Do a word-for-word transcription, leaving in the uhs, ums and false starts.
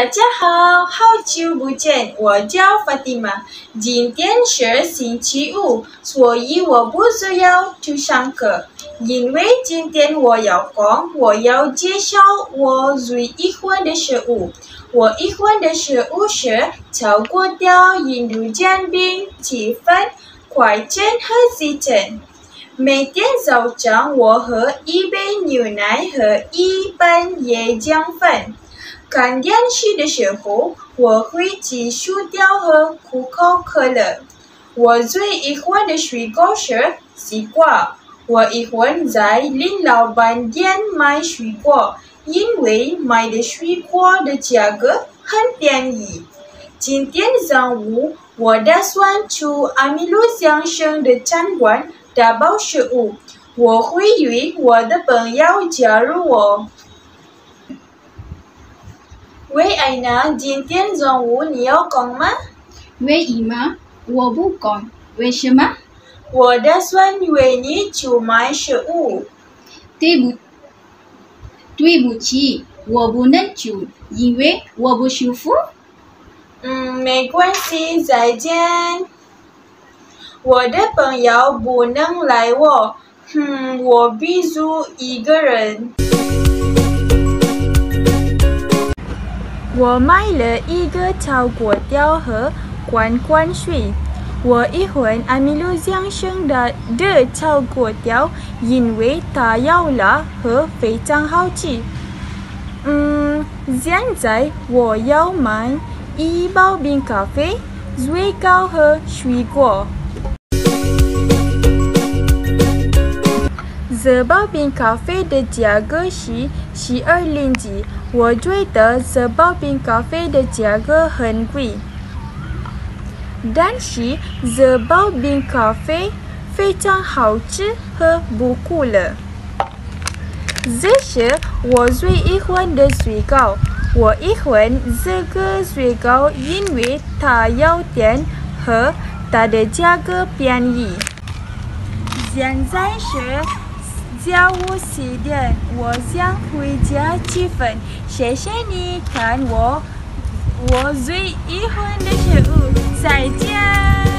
大家好，好久不见，我叫 Fatima。今天是星期五，所以我不需要去上课。因为今天我有空，我要介绍我最喜欢的食物。我喜欢的食物是炒粿条、印度煎饼、鸡饭、快餐和西餐。每天早上我喝一杯牛奶和一杯椰浆饭。看电视的时候，我会吃薯条和可口可乐。我最喜欢的水果是西瓜。我喜欢在林老板店买水果，因为买的水果的价格很便宜。今天上午，我打算去阿米路乡生的餐馆打包食物。我会约我的朋友加入我。喂，艾娜，今天中午你有空吗？ 喂，姨妈，我不空，为什么？ 我打算约你去买食物。 对不，对不起，我不能去，因为我不舒服。 嗯，没关系，再见。我的朋友不能来我，嗯，我必须一个人。我买了一个炒粿条和罐罐水。我喜欢阿米路乡生的的炒粿条，因为它有辣和非常好吃。嗯，现在我要买一包冰咖啡、水果和水果。这包冰咖啡的价格是十二令吉，我觉得这包冰咖啡的价格很贵。但是这包冰咖啡非常好吃和不苦了。这是我最喜欢的水果，我喜欢这个水果，因为它有甜和它的价格便宜。现在是下午四点，我想回家吃饭。谢谢你看我，我最喜欢的食物。再见。